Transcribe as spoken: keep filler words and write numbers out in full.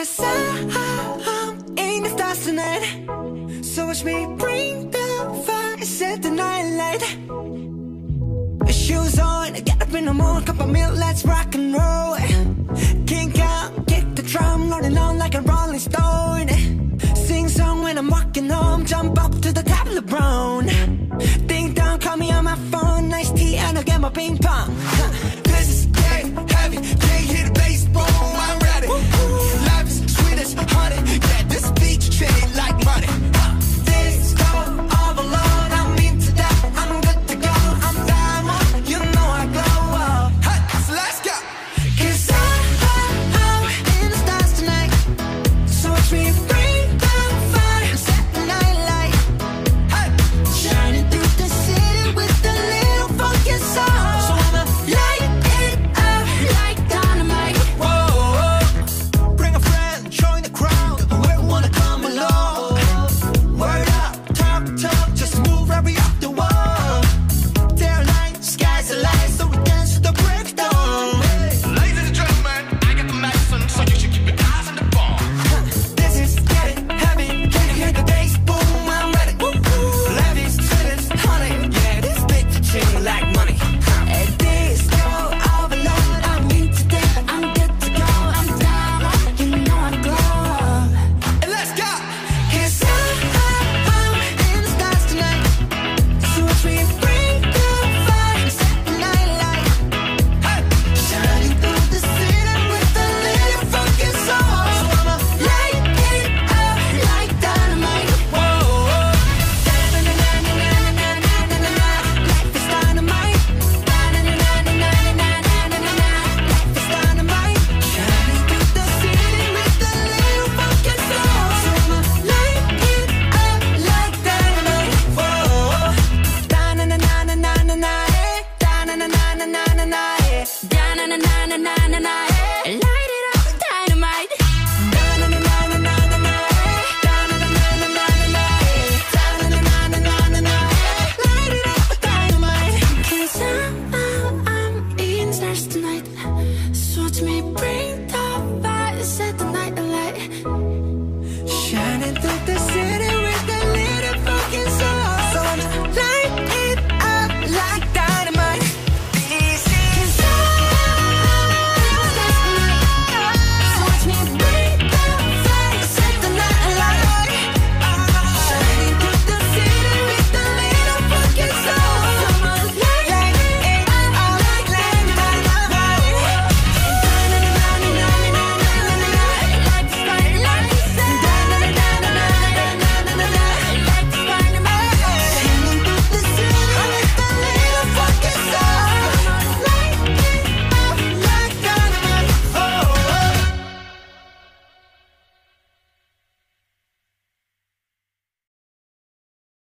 'cause I'm in the stars tonight. So watch me bring the fire, set the night light. Shoes on, get up in the morning, cup of milk, let's rock and roll. Kink out, kick the drum, rolling on like a rolling stone. Sing song when I'm walking home, jump up to the top of the brown. Ding dong, call me on my phone, nice tea and I'll get my ping pong.